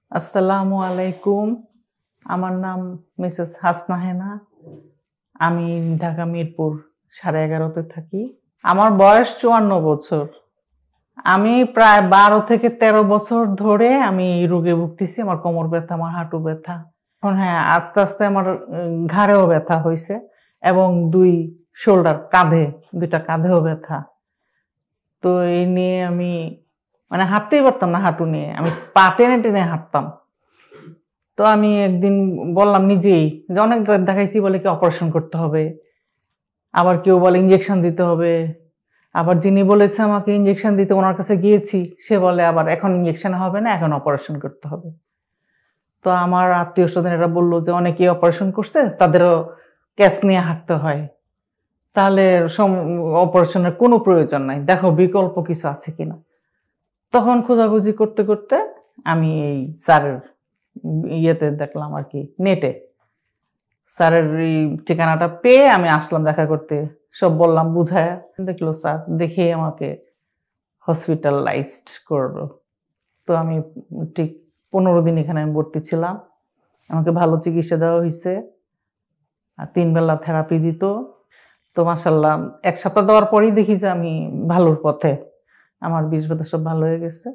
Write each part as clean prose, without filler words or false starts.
আসসালামু আলাইকুম। আমার নাম মিসেস হাসনা হেনা। আমি ঢাকা মিরপুর 11.5-তে থাকি। আমার বয়স 54 বছর। আমি প্রায় 12 থেকে 13 বছর ধরে আমি এই রোগে ভুগতেছি। আমার কোমর ব্যথা, আমার হাঁটু ব্যথা। এখন হ্যাঁ, আস্তে আস্তে আমার ঘাড়েও ব্যথা হয়েছে এবং দুই শোল্ডার, দুইটা কাঁধেও ব্যথা। তো এই নিয়ে আমি হাঁটতেই পারতাম না হাঁটু নিয়ে। আমি পা টেনে টেনে হাঁটতাম। তো আমি একদিন বললাম নিজেই যে অনেক দেখাইছি, বলে কি অপারেশন করতে হবে, আবার কেউ বলে ইঞ্জেকশন দিতে হবে, আবার যিনি বলেছে আমাকে ইঞ্জেকশন দিতে ওনার কাছে গিয়েছি, সে বলে আবার এখন ইঞ্জেকশন হবে না, এখন অপারেশন করতে হবে। তো আমার আত্মীয় স্বজন এরা বললো যে অনেকেই অপারেশন করছে, তাদেরও ক্যাশ নিয়ে হাঁটতে হয়, তাহলে অপারেশনের কোনো প্রয়োজন নাই, দেখো বিকল্প কিছু আছে কিনা। তখন খোঁজাখুঁজি করতে করতে আমি এই স্যারের ইয়েতে দেখলাম আর কি, নেটে স্যারের এই ঠিকানাটা পেয়ে আমি আসলাম দেখা করতে। সব বললাম, বুঝায় দেখলো স্যার, দেখে আমাকে হসপিটালাইজড করলো। তো আমি ঠিক 15 দিন এখানে আমি ভর্তি ছিলাম। আমাকে ভালো চিকিৎসা দেওয়া হয়েছে, আর 3 বেলা থেরাপি দিত। তো মাশাআল্লাহ 1 সপ্তাহ দেওয়ার পরেই দেখি যে আমি ভালোর পথে, আমার বিষ ব্যথা সব ভালো হয়ে গেছে।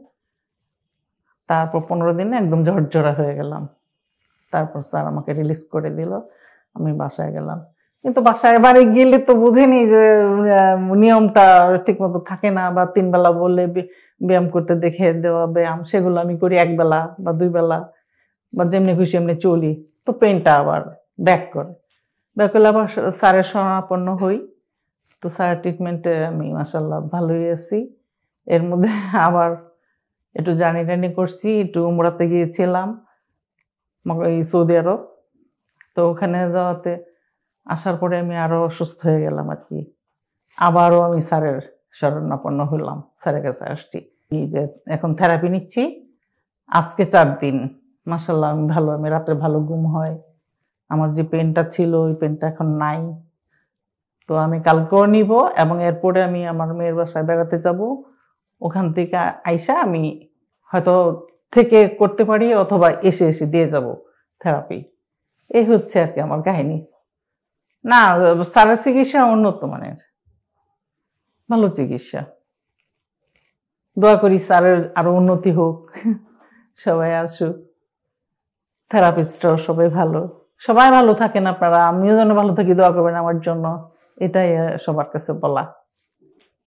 তারপর 15 দিনে একদম ঝরঝরা হয়ে গেলাম। তারপর স্যার আমাকে রিলিজ করে দিল, আমি বাসায় গেলাম। কিন্তু বাসায় বাড়ি গেলে তো বুঝিনি যে নিয়মটা ঠিক মতো থাকে না, বা 3 বেলা বললে ব্যায়াম করতে দেখে দেওয়া ব্যায়াম, সেগুলো আমি করি 1 বেলা বা 2 বেলা, বা যেমনি খুশি এমনি চলি। তো পেনটা আবার ব্যাক করলে আবার স্যারের শরণাপন্ন হই। তো স্যারের ট্রিটমেন্টে আমি মাশাআল্লাহ ভালোই আছি। এর মধ্যে আবার একটু জার্নি করছি, একটু উমরাতে গিয়েছিলাম এই সৌদি আরব। তো ওখানে যাওয়াতে আসার পরে আমি আরো অসুস্থ হয়ে গেলাম আর কি। আবারও আমি স্যারের শরণাপন্ন হলাম, স্যারের কাছে আসছি। এই যে এখন থেরাপি নিচ্ছি, আজকে 4 দিন মাশাআল্লাহ আমি ভালো। আমি রাতে ভালো ঘুম হয়, আমার যে পেনটা ছিল ওই পেনটা এখন নাই। তো আমি কালকেও নিব, এবং এরপরে আমি আমার মেয়ের বাসায় বেড়াতে যাব। ওখান থেকে আইসা আমি হয়তো থেকে করতে পারি, অথবা এসে এসে দিয়ে যাব থেরাপি। এই হচ্ছে আর কি আমার কাহিনী। না, স্যারের চিকিৎসা উন্নত মানের, ভালো চিকিৎসা। দোয়া করি স্যারের আরো উন্নতি হোক, সবাই আসুক, থেরাপিস্টরাও সবাই ভালো থাকেন আপনারা। আমিও যেন ভালো থাকি, দোয়া করবেন আমার জন্য, এটাই সবার কাছে বলা।